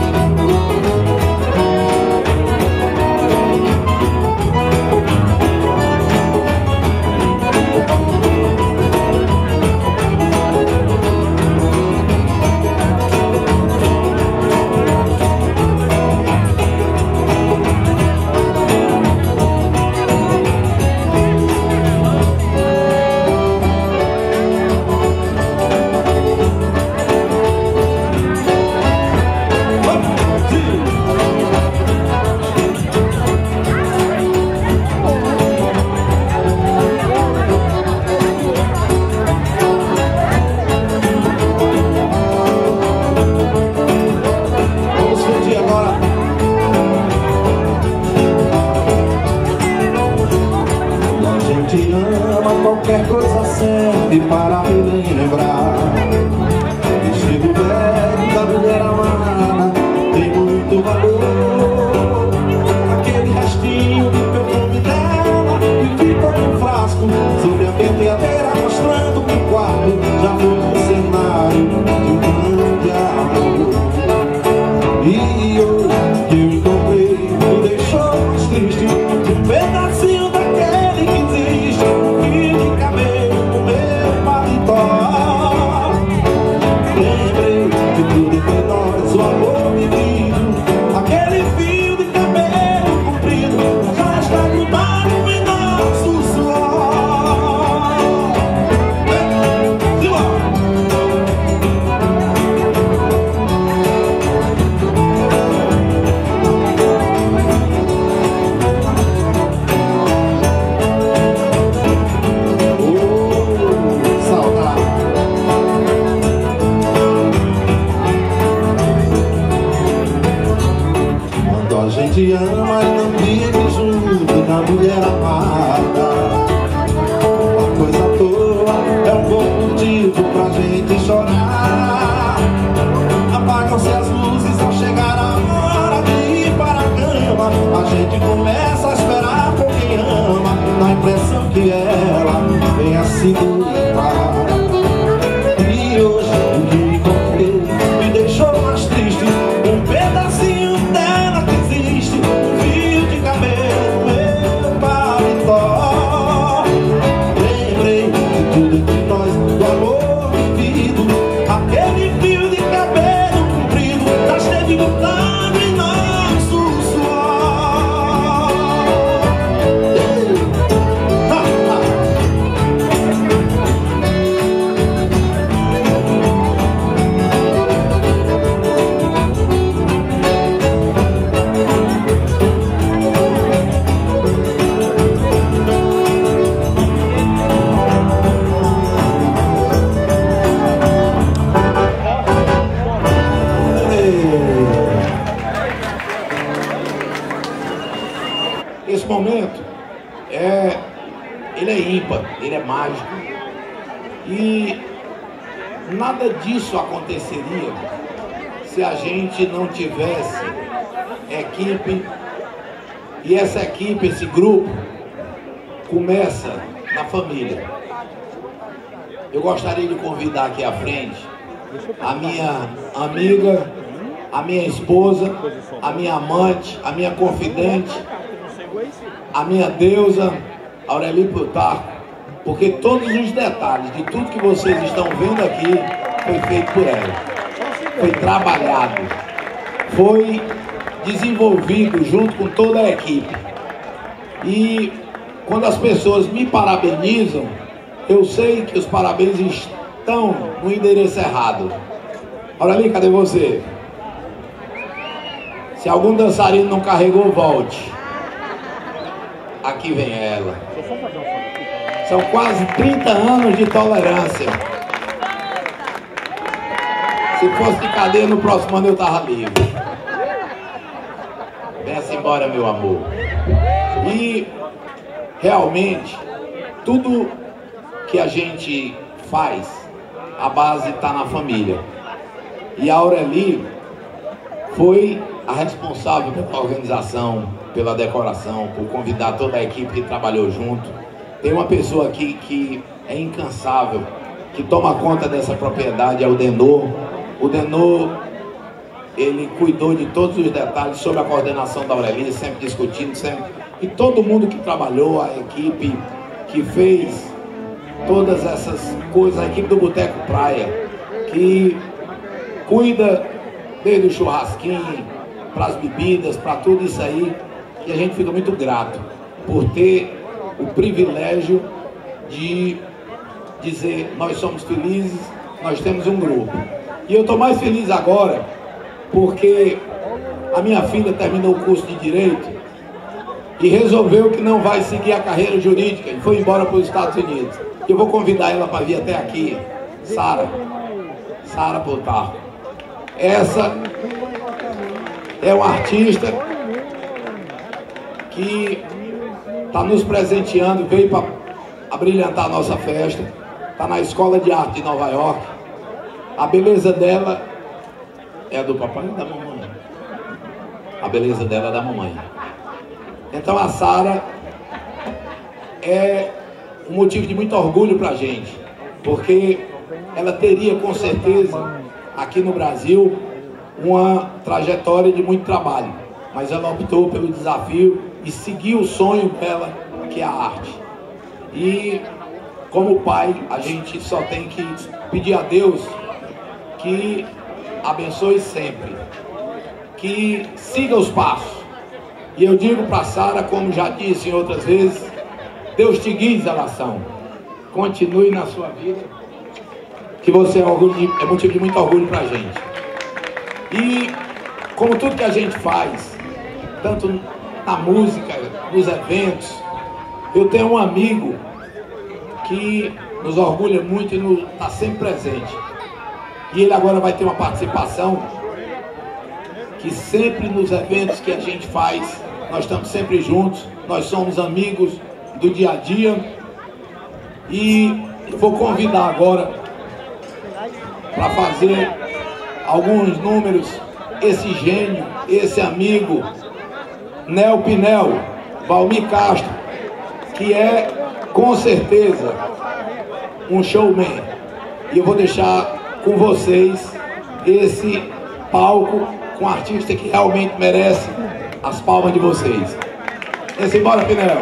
Qualquer coisa serve para me lembrar. Vestido velho da mulher amada tem muito valor. Aquele restinho de perfume dela que ficou no frasco sobre a penteadeira, mostrando que o quarto já foi um cenário de um grande amor. E hoje que eu encontrei me deixou mais triste, um pedacinho daquele que existe, um fio de cabelo no meu paletó. Lembrei de tudo entre nós, o amor vivido, aquele fio de cabelo comprido já está grudado em nosso suor. De lá. A gente ama e não vive junto da mulher amada. Uma coisa à toa é um bom motivo pra gente chorar. Apagam-se as luzes ao chegar a hora de ir para a cama. A gente começa a esperar por quem ama, na impressão que ela venha se doar. E hoje o que encontrei me deixou mais triste, um pedacinho dela que existe, um fio de cabelo no meu paletó. Lembrei de tudo entre nós, do amor vivido, aquele fio de cabelo comprido E nada disso aconteceria se a gente não tivesse equipe. E essa equipe, esse grupo, começa na família. Eu gostaria de convidar aqui à frente a minha amiga, a minha esposa, a minha amante, a minha confidente, a minha deusa, Aureli Plutarco, porque todos os detalhes de tudo que vocês estão vendo aqui foi feito por ela. Foi trabalhado, foi desenvolvido junto com toda a equipe. E quando as pessoas me parabenizam, eu sei que os parabéns estão no endereço errado. Aureli, cadê você? Se algum dançarino não carregou, volte. Aqui vem ela. São quase trinta anos de tolerância. Se fosse de cadeia, no próximo ano eu estava livre. Venha-se embora, meu amor. E realmente, tudo que a gente faz, a base está na família. E a Aureli foi a responsável pela organização, pela decoração, por convidar toda a equipe que trabalhou junto. Tem uma pessoa aqui que é incansável, que toma conta dessa propriedade, é o Denor. O Denor, ele cuidou de todos os detalhes sobre a coordenação da Aureli, sempre discutindo, sempre. E todo mundo que trabalhou, a equipe que fez todas essas coisas, a equipe do Boteco Praia, que cuida desde o churrasquinho, para as bebidas, para tudo isso aí. E a gente fica muito grato por ter o privilégio de dizer: nós somos felizes, nós temos um grupo. E eu estou mais feliz agora porque a minha filha terminou o curso de Direito e resolveu que não vai seguir a carreira jurídica e foi embora para os Estados Unidos. Eu vou convidar ela para vir até aqui. Sara, Sara Plutarco. Essa é uma artista que está nos presenteando, veio para abrilhantar a nossa festa, está na Escola de Arte de Nova York. A beleza dela é a do papai e da mamãe. A beleza dela é da mamãe. Então a Sara é um motivo de muito orgulho para a gente, porque ela teria com certeza aqui no Brasil uma trajetória de muito trabalho, mas ela optou pelo desafio e seguiu o sonho dela, que é a arte. E como pai, a gente só tem que pedir a Deus que abençoe sempre, que siga os passos. E eu digo para Sara, como já disse em outras vezes, Deus te guie, Zalação. Continue na sua vida, que você é, orgulho de, é motivo de muito orgulho para a gente. E como tudo que a gente faz, tanto na música, nos eventos, eu tenho um amigo que nos orgulha muito e está sempre presente. E ele agora vai ter uma participação que sempre nos eventos que a gente faz, nós estamos sempre juntos, nós somos amigos do dia a dia. E eu vou convidar agora para fazer alguns números esse gênio, esse amigo, Nel Pinel, Valmir Castro, que é com certeza um showman. E eu vou deixar com vocês esse palco com um artista que realmente merece as palmas de vocês. Vem embora, Pinel.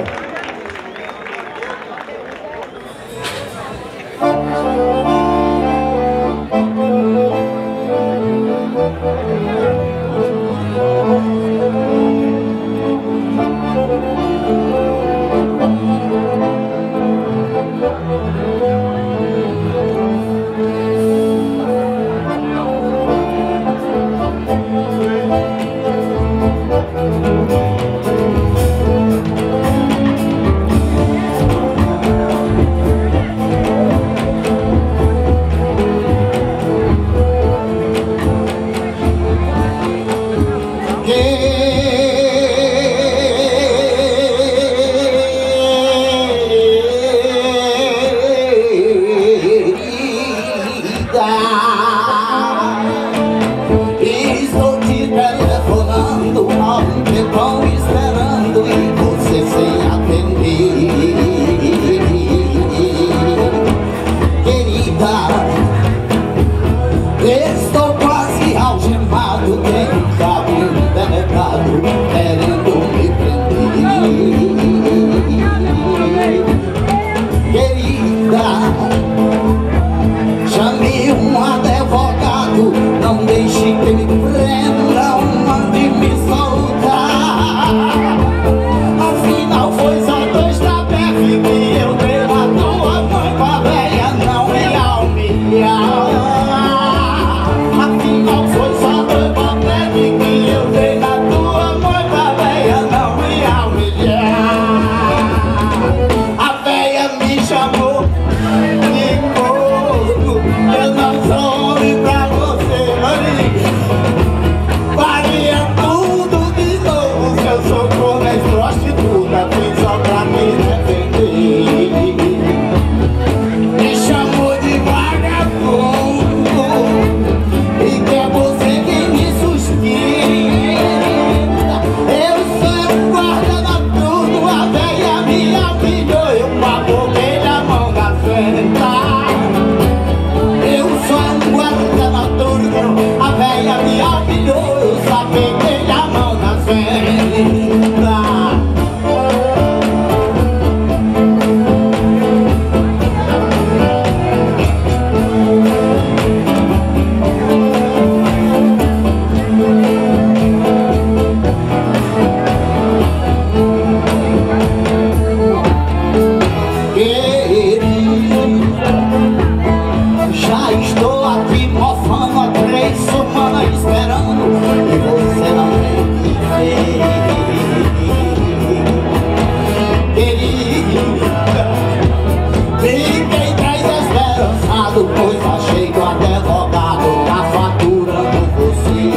advogado, pois achei que o advogado tá faturando você.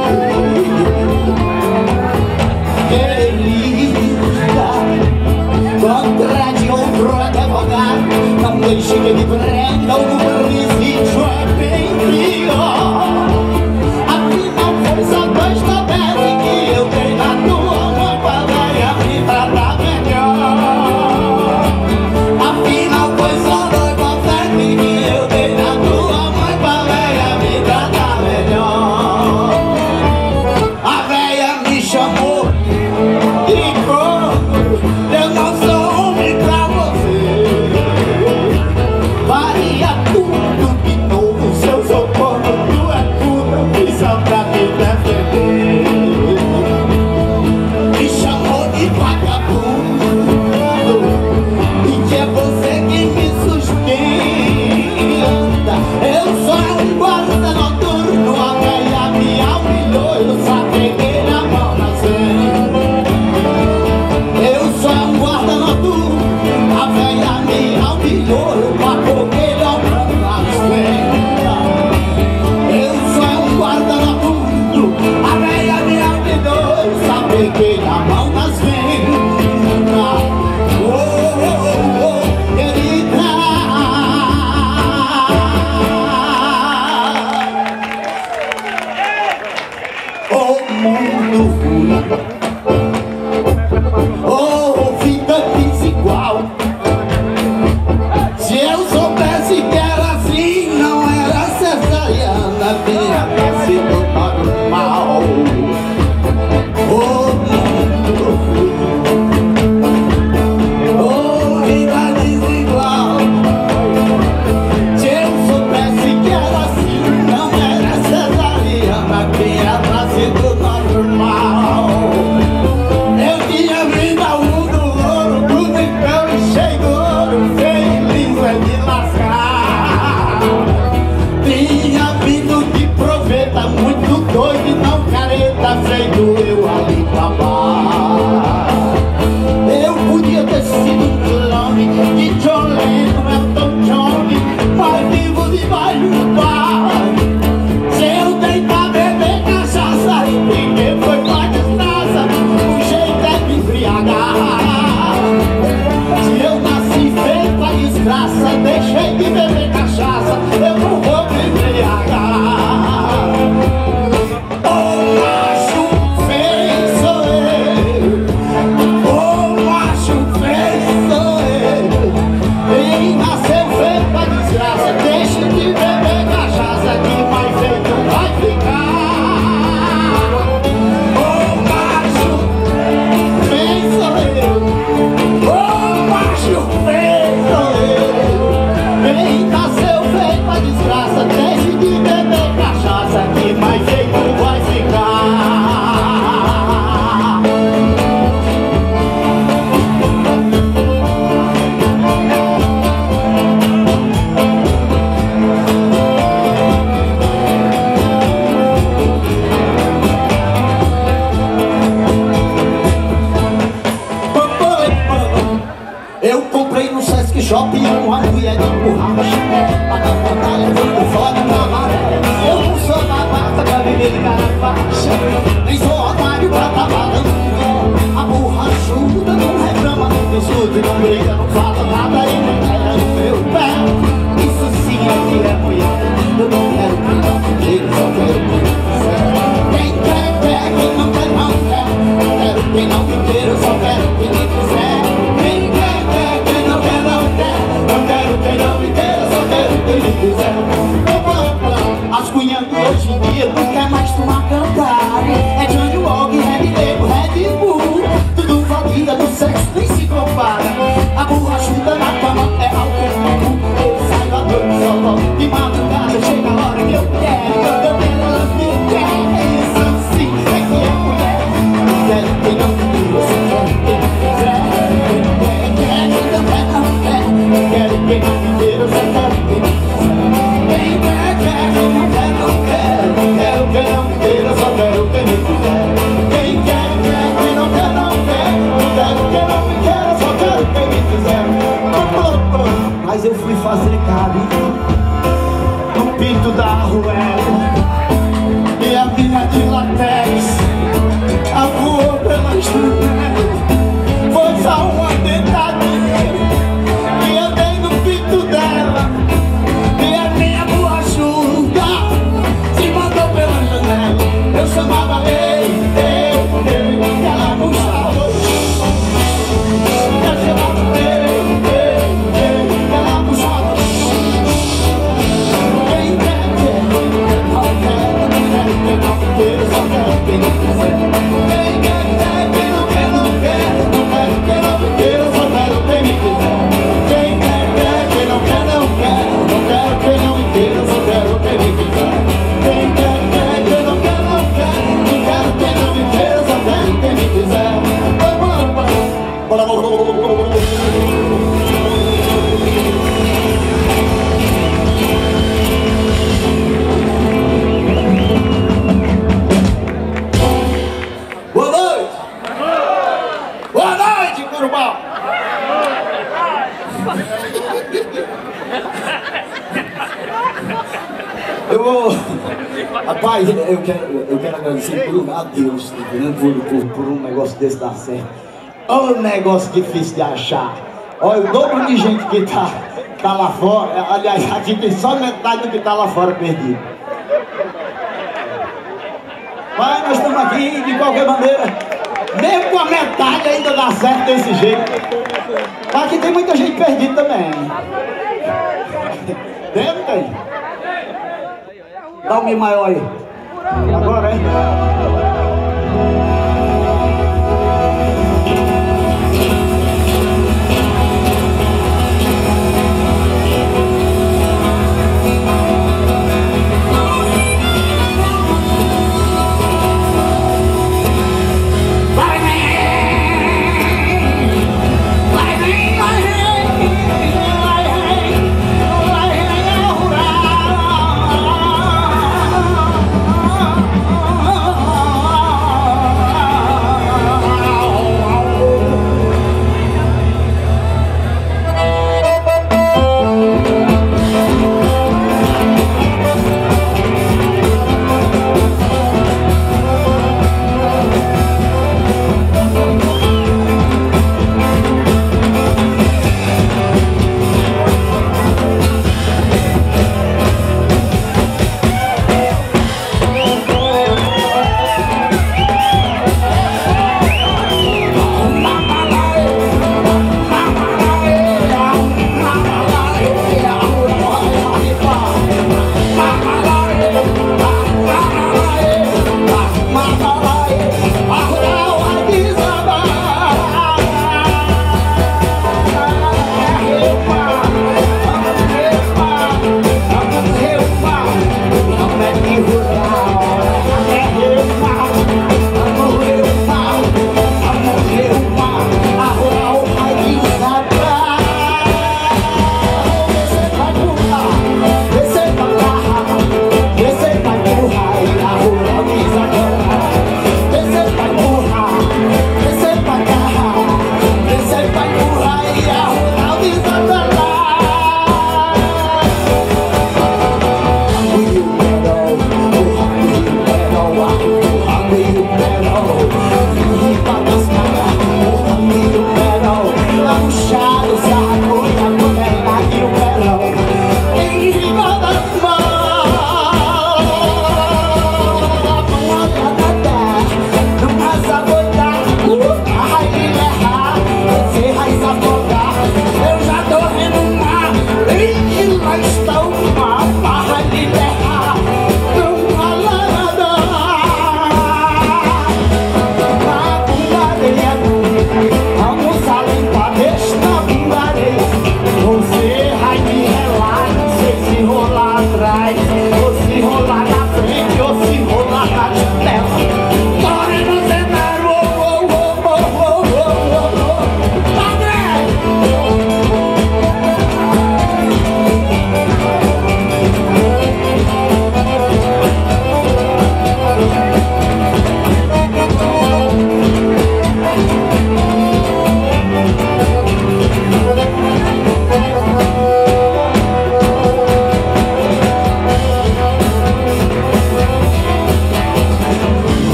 Querida, contrate outro advogado, não deixe que ele prenda o presídio, é bem pior. Afinal foi só dois tabelas que eu dei na tua mãe pra velha me tratar melhor. Afinal foi só dois tabelas que eu dei na tua mãe pra velha me tratar melhor. A velha me chamou e quando eu não sou homem pra você, faria tudo de novo. Se eu sou corno, tu é puta, fiz só pra te defender. Me chamou de vagabundo e que é você quem me sustenta. Eu sou um guarda noturno, a velha me humilhou, eu sapeguei na mão na cena. Eu sou um guarda noturno, a velha me humilhou, eu pacoquei na mão na cena. Eu sou um guarda noturno, a velha me humilhou, eu sapeguei na mão nas venas. Oh, oh, oh, oh, querida. Oh, mundo ruim, oh, vida desigual. Se eu soubesse que era assim, não era cesariana, tinha sido normal. Oh, mundo ruim, oh, vida desigual. Se eu soubesse que era assim, não era cesariana, tinha sido normal. Eu tinha vindo ao mundo ouro, tudo então e cheio de ouro, feliz é de lascar. Tinha vindo de proveta, muito doido e não careta, feito eu ali babar. Eu podia ter sido um clone de John Lennon, Elton John, mas vivo debaixo do bar. Se eu deitar, beber cachaça e ninguém foi pra desgraça, o jeito é me embriagar. Se eu nasci feito a desgraça, deixei de beber cachaça, eu não vou me embriagar. Oh, macho feio sou eu, oh, macho feio sou eu. Quem nasceu feito a desgraça, deixe de beber cachaça, que mais feito vai ficar. Oh, macho feio sou eu, oh, macho feio sou eu. Quem nasceu feito a desgraça, deixe de beber cachaça, que mais feito vai ficar. Eu comprei no Sesc Shopping uma mulher de borracha, pra dar batalha, vendo foda na maré. Eu não sou babaca pra viver de cara baixa, nem sou otário pra tá balando. A borrachuda não reclama, não tem surdo, não briga, não fala nada e nem pega no meu pé. Isso sim é que é mulher. Eu não quero quem não quer, só quero quem quiser. Quem quer, quer, quem não quer, não quer. Eu quero quem não me quer, eu só quero quem me quiser. Quem quer, quer, quem não quer, não quer. Eu quero quem não me quer, eu só quero quem me quiser. As cunhas de hoje em dia não quer mais tomar Campari. É Johnny Walker, Red Label, Red Bull. Tudo família do sexo nem se compara. A borrachuda na cama é álcool. Eu saio à noite só volto de madrugada. Chega a hora que eu quero, quando eu quero elas me querem. Isso sim é que é mulher. Eu quero quem não me quer, eu só quero quem me quiser. Quem quer, quem não quer, não quer. Eu quero quem não me quer, eu só quero quem me quiser. Quem duelo. E a minha de latex voou pela janela. Foi só uma tentativa e eu dei no pinto dela. E a minha borrachuda se mandou pela janela. Eu chamava ei, ei, ei, e ela puxava. Eu chamava ei, ei, ei, e ela puxava. Quem quer, quer, não quer, não quer, quem não quer, só quer quem não quiser. Quem quer, quer, quem não quer, não quer, não quer, quem não quer, só quero quem me quiser. Quem quer, quer, quem não quer, não quer, não quero quem não me queira, só quero quem me quiser. Quem quer, quer, quem não quer, não quer, não quero quem não me queira, só quero quem me quiser. Bora, bora, bora, bora, bora. Boa noite! Boa noite, Curubal! Eu vou... Rapaz, eu quero, eu quero agradecer por, a Deus, por, por, por um negócio desse dar certo. Olha o negócio difícil de achar. Olha o dobro de gente que tá, tá lá fora. Aliás, aqui tem só metade do que tá lá fora perdido. Mas nós estamos aqui de qualquer maneira. Mesmo com a metade ainda dá certo desse jeito. Aqui tem muita gente perdida também. Deve ter. Dá um mi maior aí. Agora, hein?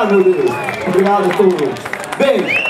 Obrigado, meu Deus. Obrigado a todos. Bem.